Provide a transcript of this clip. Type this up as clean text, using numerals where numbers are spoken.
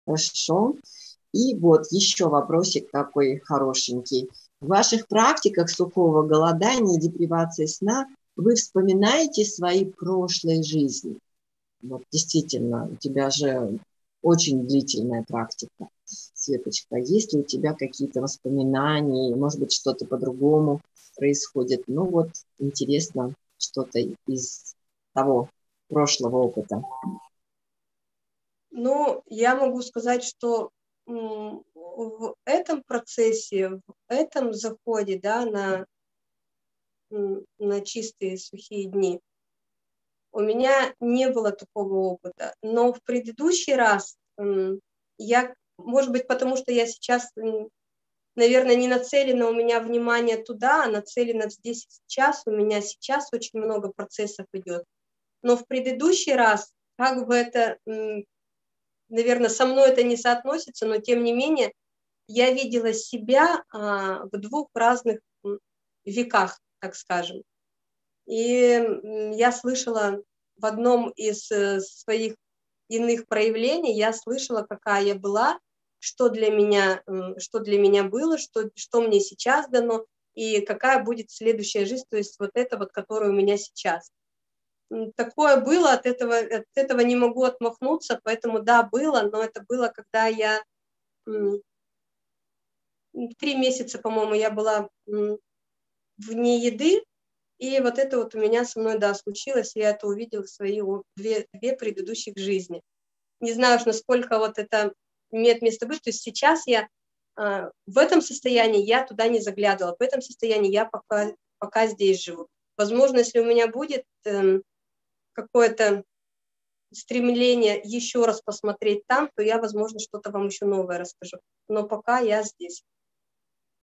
Хорошо. И вот еще вопросик такой хорошенький. В ваших практиках сухого голодания и депривации сна вы вспоминаете свои прошлые жизни? Вот действительно, у тебя же очень длительная практика, Светочка. Есть ли у тебя какие-то воспоминания, может быть, что-то по-другому происходит? Ну вот, интересно, что-то из того прошлого опыта. Ну, я могу сказать, что в этом процессе, в этом заходе, да, на чистые сухие дни, у меня не было такого опыта. Но в предыдущий раз я, может быть, потому что я сейчас, наверное, не нацелена у меня внимание туда, а нацелена здесь и сейчас. У меня сейчас очень много процессов идет. Но в предыдущий раз, как бы это, наверное, со мной это не соотносится, но тем не менее, я видела себя в двух разных веках, так скажем. И я слышала в одном из своих иных проявлений, я слышала, какая я была, что для меня было, что мне сейчас дано, и какая будет следующая жизнь, то есть вот это вот, которая у меня сейчас. Такое было, от этого не могу отмахнуться, поэтому да, было, но это было, когда я 3 месяца, по-моему, я была вне еды, и вот это вот у меня со мной, да, случилось, я это увидела в свои две предыдущих жизни. Не знаю уж, насколько вот это имеет место быть, то есть сейчас я в этом состоянии, я туда не заглядывала, в этом состоянии я пока здесь живу. Возможно, если у меня будет какое-то стремление еще раз посмотреть там, то я, возможно, что-то вам еще новое расскажу. Но пока я здесь.